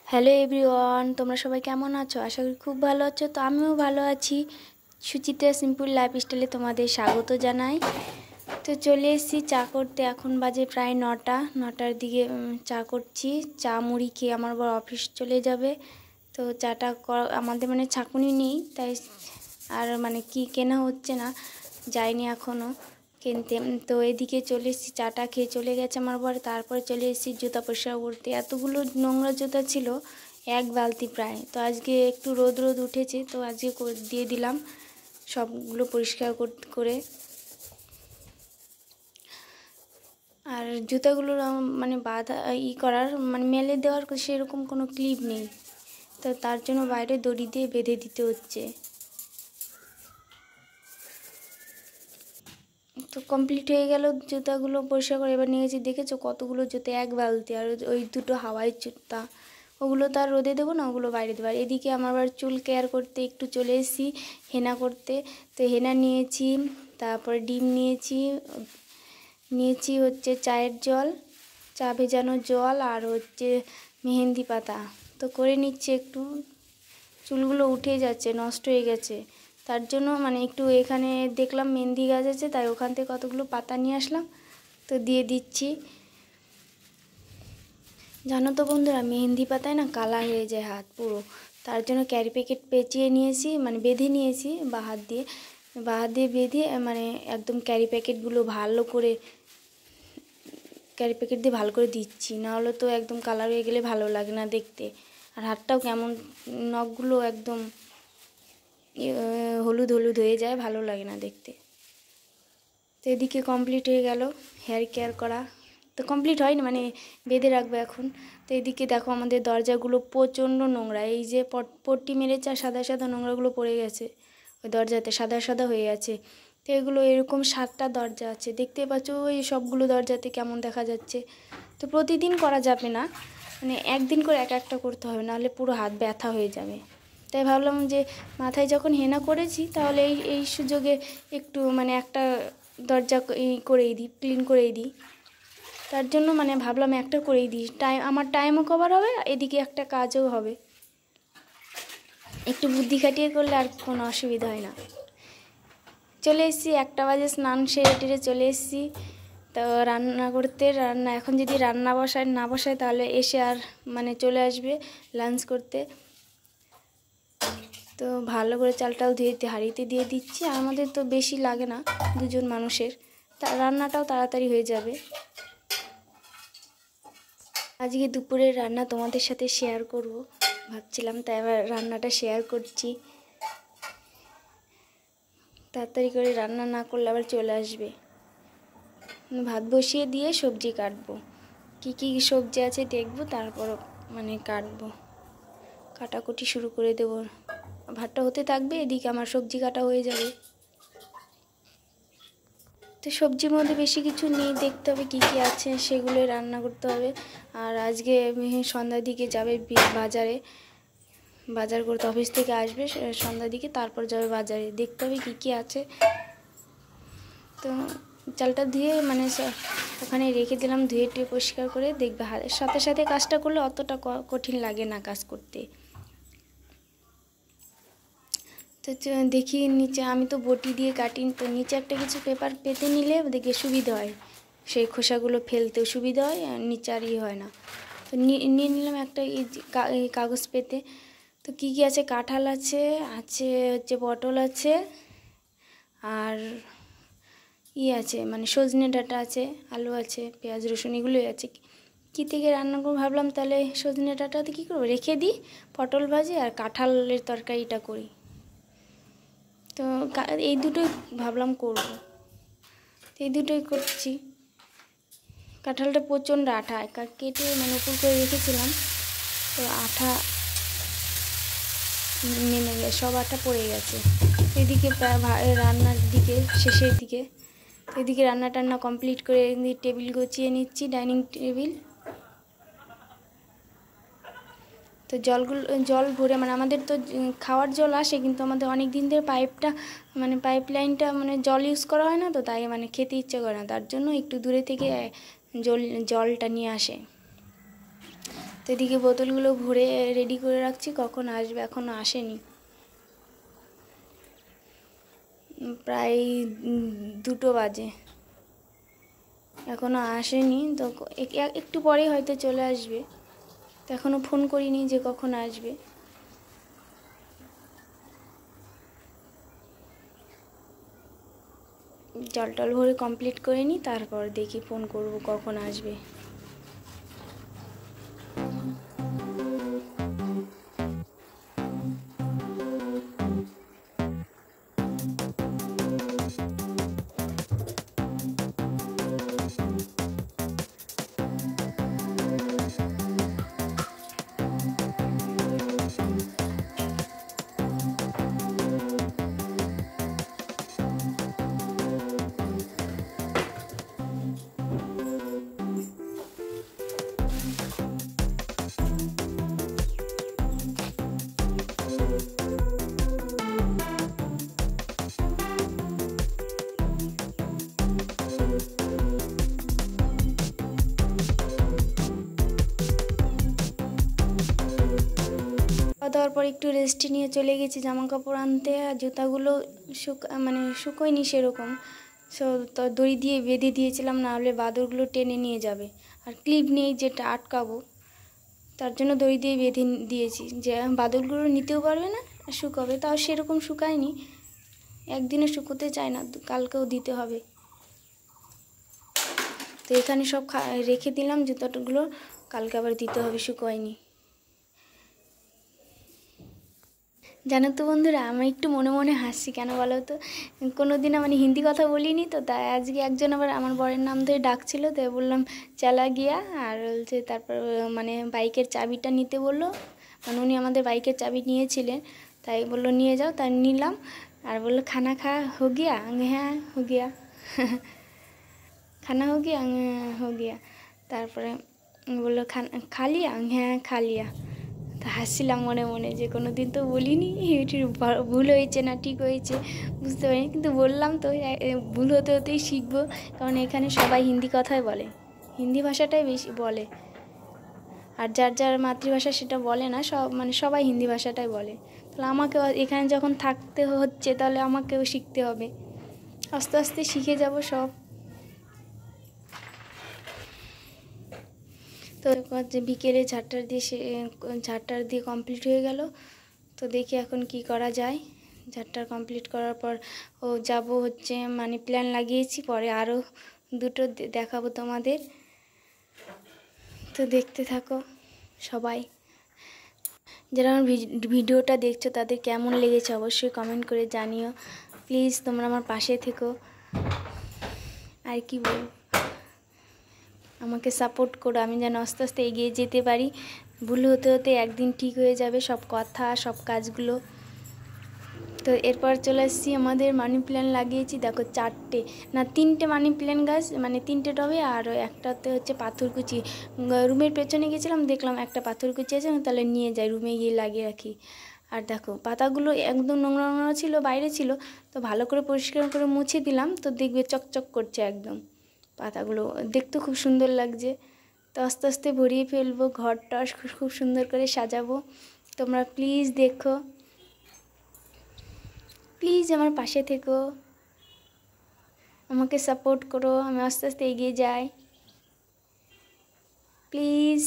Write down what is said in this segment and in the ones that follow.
Hello everyone, তোমরা সবাই কেমন আছো? আশা করি খুব ভালো আছো। তো আমিও ভালো আছি। সুচিত্রা সিম্পল লাইফস্টাইলে তোমাদের স্বাগত জানাই। তো চলে এসেছি চা করতে। এখন বাজে প্রায় 9টার দিকে চা করছি। চা মুড়ি খেয়ে আমার বড় অফিস চলে যাবে। তো চাটা আমাদের মানে ছাঁকুনি নেই, তাই আর মানে কি কেনা হচ্ছে না, যাইনি এখনও কিনতে। তো এদিকে চলে এসেছি, চাটা খেয়ে চলে গেছে আমার বর। তারপরে চলে এসেছি জুতা পরিষ্কার করতে। এতগুলো নোংরা জুতা ছিল, এক বালতি প্রায়। তো আজকে একটু রোদ উঠেছে, তো আজকে দিয়ে দিলাম সবগুলো পরিষ্কার করে। আর জুতাগুলো মানে বাঁধা করার মানে মেলে দেওয়ার সেরকম কোনো ক্লিপ নেই, তো তার জন্য বাইরে দড়ি দিয়ে বেঁধে দিতে হচ্ছে। তো কমপ্লিট হয়ে গেল জুতাগুলো পরিষ্কার করে। এবার নিয়ে গেছি, দেখেছো কতগুলো জুতো, এক বালতি। আর ওই দুটো হাওয়াই জুতা, ওগুলো তো আর রোদে দেবো না, ওগুলো বাইরে দেবো। আর এদিকে আমার আবার চুল কেয়ার করতে একটু চলে এসেছি হেনা করতে। তো হেনা নিয়েছি, তারপরে ডিম নিয়েছি হচ্ছে চায়ের জল, চা ভেজানো জল, আর হচ্ছে মেহেন্দি পাতা। তো করে নিচ্ছে একটু। চুলগুলো উঠে যাচ্ছে, নষ্ট হয়ে গেছে, তার জন্য মানে একটু এখানে দেখলাম মেহেন্দি গাছ আছে, তাই ওখান থেকে কতগুলো পাতা নিয়ে আসলাম, তো দিয়ে দিচ্ছি। জানো তো বন্ধুরা, মেহেন্দি পাতায় না কালা হয়ে যায় হাত পুরো, তার জন্য ক্যারি প্যাকেট পেঁচিয়ে নিয়েছি, মানে বেঁধে নিয়েছি বা হাত দিয়ে বেঁধে মানে একদম ক্যারি প্যাকেট দিয়ে ভালো করে দিচ্ছি, নাহলে তো একদম কালার হয়ে গেলে ভালো লাগে না দেখতে। আর হাতটাও কেমন, নখগুলো একদম হলুদ হয়ে যায়, ভালো লাগে না দেখতে। তো এদিকে কমপ্লিট হয়ে গেল হেয়ার কেয়ার করা। তো কমপ্লিট হয়নি, মানে বেঁধে রাখবো এখন। তো এদিকে দেখো আমাদের দরজাগুলো প্রচণ্ড নোংরা, এই যে পট্টি মেরেছে আর সাদা নোংরাগুলো পড়ে গেছে ওই দরজাতে, সাদা হয়ে আছে। তো এগুলো এরকম 7টা দরজা আছে, দেখতে পাচ্ছ ওই সবগুলো দরজাতে কেমন দেখা যাচ্ছে। তো প্রতিদিন করা যাবে না, মানে একদিন করে একটা করতে হবে, নাহলে পুরো হাত ব্যথা হয়ে যাবে। তাই ভাবলাম যে মাথায় যখন হেনা করেছি, তাহলে এই সুযোগে একটু মানে একটা দরজা ক্লিন করেই দিই। তার জন্য মানে ভাবলাম একটা করেই দিই, আমার টাইমও কভার হবে, এদিকে একটা কাজও হবে। একটু বুদ্ধি খাটিয়ে করলে আর কোনো অসুবিধা হয় না। চলে এসেছি 1টা বাজে, স্নান সেরে চলে এসেছি। তো রান্না এখন যদি না বসায় তাহলে এসে আর মানে চলে আসবে লাঞ্চ করতে। তো ভালো করে চালটাও ধুয়ে হাঁড়িতে দিয়ে দিচ্ছি। আর আমাদের তো বেশি লাগে না, 2জন মানুষের, রান্নাটাও তাড়াতাড়ি হয়ে যাবে। আজকে দুপুরের রান্না তোমাদের সাথে শেয়ার করব ভাবছিলাম, তাই আবার রান্নাটা শেয়ার করছি। তাড়াতাড়ি করে রান্না না করলে আবার চলে আসবে। ভাত বসিয়ে দিয়ে সবজি কাটবো, কি সবজি আছে দেখবো, তারপর মানে কাটাকুটি শুরু করে দেবো। ভাতটা হতে থাকবে, এদিকে আমার সবজি কাটা হয়ে যাবে। তো সবজির মধ্যে বেশি কিছু নেই, দেখতে হবে কি আছে, সেগুলো রান্না করতে হবে। আর আজকে সন্ধ্যার দিকে যাবে বাজার করতে, অফিস থেকে আসবে সন্ধ্যার দিকে, তারপর যাবে বাজারে, দেখতে হবে কি আছে। তো চালটা ধুয়ে মানে ওখানে রেখে দিলাম, ধুয়ে পরিষ্কার করে। দেখবে সাথে কাজটা করলে অতটা কঠিন লাগে না কাজ করতে। তো দেখি নিচে, আমি তো বটি দিয়ে কাটি, তো নিচে একটা কিছু পেপার পেতে নিলে দেখে সুবিধা হয়, সেই খোসাগুলো ফেলতেও সুবিধা হয়, আর নিচে আর হয় না। তো নিয়ে নিলাম একটা এই কাগজ পেতে। তো কি আছে, কাঁঠাল আছে হচ্ছে পটল আছে, আর আছে মানে সজনে ডাঁটা আছে, আলু আছে, পেঁয়াজ রসুন এগুলোই আছে। কী থেকে রান্না করবো ভাবলাম, তাহলে সজনে ডাঁটাতে কী করবো, রেখে দিই, পটল ভাজি আর কাঁঠালের তরকারিটা করি। তো এই দুটোই ভাবলাম করব, এই দুটোই করছি। কাঁঠালটা প্রচণ্ড আঠা, কেটে মানে উপর করে রেখেছিলাম, তো আঠা নেমে গেছে, সব আঠা পড়ে গেছে। এদিকে রান্নার দিকে শেষের দিকে, এদিকে রান্না কমপ্লিট করে টেবিল গুছিয়ে নিচ্ছি, ডাইনিং টেবিল। তো জল ভরে মানে আমাদের তো খাওয়ার জল আসে, কিন্তু আমাদের অনেক দিন ধরে পাইপ লাইনটা মানে জল ইউজ করা হয় না, তো তাই মানে খেতে ইচ্ছে করে না, তার জন্য একটু দূরে থেকে জলটা নিয়ে আসে। তো তো এদিকে বোতলগুলো ভরে রেডি করে রাখছি, কখন আসবে এখনও আসেনি। প্রায় 2টো বাজে, এখনও আসেনি। তো একটু পরেই হয়তো চলে আসবে। তো এখনও ফোন করিনি যে কখন আসবে। জল টল ভরে কমপ্লিট করে নিই, তারপর দেখি ফোন করব কখন আসবে। দেওয়ার পর একটু রেস্ট নিয়ে চলে গেছি জামা কাপড় আনতে। আর জুতাগুলো শুকোয়নি সেরকম, তো দড়ি দিয়ে বেঁধে দিয়েছিলাম, না হলে বাদরগুলো টেনে নিয়ে যাবে। আর ক্লিপ নেই যেটা আটকাবো, তার জন্য দড়ি দিয়ে বেঁধে দিয়েছি যে বাদরগুলো নিতেও পারবে না, আর শুকাবে। তাও সেরকম শুকায়নি, একদিনে শুকোতে চায় না, কালকেও দিতে হবে। তো এখানে সব রেখে দিলাম জুতাগুলো, কালকে আবার দিতে হবে, শুকোয়নি। জানো তো বন্ধুরা, আমি একটু মনে মনে হাসছি কেন বলো তো, কোনো দিন মানে হিন্দি কথা বলিনি তো, তাই আজকে একজন আবার আমার বরের নাম ধরে ডাকছিল, তাই বললাম চালা গিয়া। আর বলছে তারপর মানে বাইকের চাবিটা নিতে বললো, মানে উনি আমাদের বাইকের চাবি নিয়েছিলেন, তাই বললো নিয়ে যাও, তাই নিলাম। আর বললো খানা খা হো গিয়া, হ্যাঁ হো গিয়া। খানা হো গিয়া, হো গিয়া। তারপরে বললো খা লিয়া, হ্যাঁ খা লিয়া। তা হাসছিলাম মনে মনে যে কোনো দিন তো বলিনি, এটির ভুল হয়েছে না ঠিক হয়েছে বুঝতে পারিনি, কিন্তু বললাম তো, ভুল হতে হতেই শিখবো। কারণ এখানে সবাই হিন্দি কথাই বলে, হিন্দি ভাষাটাই বেশি বলে। আর যার যার মাতৃভাষা সেটা বলে না, মানে সবাই হিন্দি ভাষাটাই বলে। তাহলে আমাকেও এখানে যখন থাকতে হচ্ছে, তাহলে আমাকেও শিখতে হবে। আস্তে আস্তে শিখে যাব সব। তো যে বিকেলে ঝাড়টার দিয়ে কমপ্লিট হয়ে গেল। তো দেখি এখন কি করা যায়। ঝাড়টার কমপ্লিট করার পর যাব হচ্ছে মানি প্ল্যান লাগিয়েছি, পরে আরও 2টো দেখাবো তোমাদের। তো দেখতে থাকো সবাই। যারা আমার ভিডিওটা দেখছো তাদের কেমন লেগেছে অবশ্যই কমেন্ট করে জানিও। প্লিজ তোমরা আমার পাশে থেকো। আর কি বল, আমাকে সাপোর্ট করো, আমি যেন আস্তে আস্তে এগিয়ে যেতে পারি। ভুল হতে হতে একদিন ঠিক হয়ে যাবে সব কথা, সব কাজগুলো। তো এরপর চলে এসেছি, আমাদের মানি প্ল্যান্ট লাগিয়েছি দেখো 3টে মানি প্ল্যান্ট গাছ, মানে 3টে টবে, আর একটাতে হচ্ছে পাথরকুচি। রুমের পেছনে গেছিলাম, দেখলাম একটা পাথরকুচি আছে, তাহলে নিয়ে যাই, রুমে গিয়ে লাগিয়ে রাখি। আর দেখো পাতাগুলো একদম নোংরা নোংরা ছিল, বাইরে ছিল, তো ভালো করে পরিষ্কার করে মুছে দিলাম, তো দেখবে চকচক করছে একদম। পাতাগুলো দেখতে খুব সুন্দর লাগছে। তো আস্তে আস্তে ভরিয়ে ফেলবো, ঘরটা খুব সুন্দর করে সাজাবো। তোমরা প্লিজ দেখো, প্লিজ আমার পাশে থেকো, আমাকে সাপোর্ট করো, আমি আস্তে আস্তে এগিয়ে যাই প্লিজ।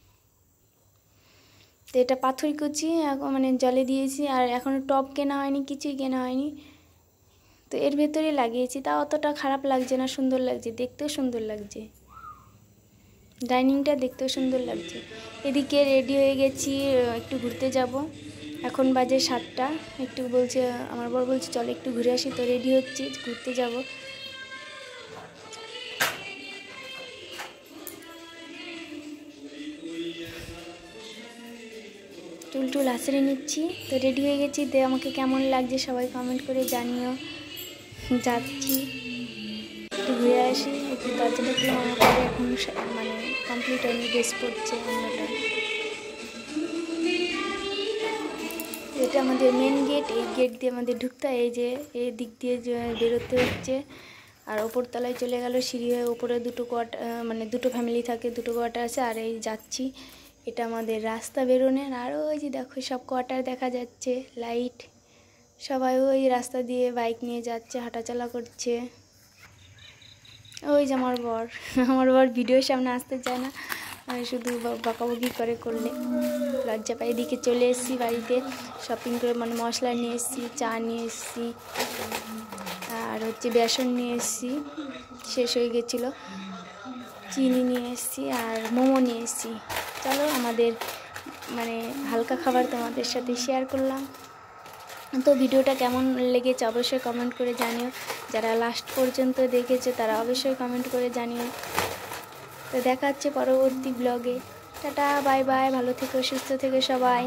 তো এটা পাথরকুচি মানে জলে দিয়েছি, আর এখনও টব কেনা হয়নি, কিছুই কেনা হয়নি। তো এর ভেতরে লাগিয়েছি, তা অতটা খারাপ লাগছে না, সুন্দর লাগছে, দেখতেও সুন্দর লাগছে, ডাইনিংটা দেখতেও সুন্দর লাগছে। এদিকে রেডি হয়ে গেছি, একটু ঘুরতে যাব। এখন বাজে 7টা, একটু বলছে আমার বর, বলছে চলো একটু ঘুরে আসি। তো রেডি হচ্ছি, ঘুরতে যাব। চুল আছড়ে নিচ্ছি। তো রেডি হয়ে গেছি, আমাকে কেমন লাগছে সবাই কমেন্ট করে জানিও। যাচ্ছি একটু ঘুরে আসি, একটু দরজাটা খুলে আমার পরে এখন মানে কমপ্লিট হয়নি, ড্রেস পড়ছে অন্যটা। এটা আমাদের মেন গেট, এই গেট দিয়ে আমাদের ঢুকতে হয়, এই যে এই দিক দিয়ে বেরোতে হচ্ছে। আর ওপরতলায় চলে গেল সিঁড়ি হয়ে, ওপরে 2টো কোয়ার্টার, মানে 2টো ফ্যামিলি থাকে, 2টো কোয়ার্টার আছে। আর এই যাচ্ছি এটা আমাদের রাস্তা বেরোনোর। আর ওই যে দেখো সব কোয়ার্টার দেখা যাচ্ছে, লাইট, সবাই ওই রাস্তা দিয়ে বাইক নিয়ে যাচ্ছে, হাঁটাচলা করছে। ওই যে আমার বর আমার বর ভিডিওর সামনে আসতে চায় না, শুধু বকাবকি করে, করলে লজ্জা পাই। এদিকে চলে এসেছি বাড়িতে, শপিং করে, মানে মশলা নিয়ে এসেছি, চা নিয়ে এসেছি, আর হচ্ছে বেসন নিয়ে এসেছি, শেষ হয়ে গেছিলো, চিনি নিয়ে এসেছি, আর মোমো নিয়ে এসেছি। চলো আমাদের মানে হালকা খাবার তোমাদের সাথে শেয়ার করলাম। তো ভিডিওটা কেমন লেগেছে অবশ্যই কমেন্ট করে জানিও, যারা লাস্ট পর্যন্ত দেখেছে তারা অবশ্যই কমেন্ট করে জানিও। তো দেখা হচ্ছে পরবর্তী ব্লগে। টাটা, বাই বাই, ভালো থেকো, সুস্থ থেকো সবাই।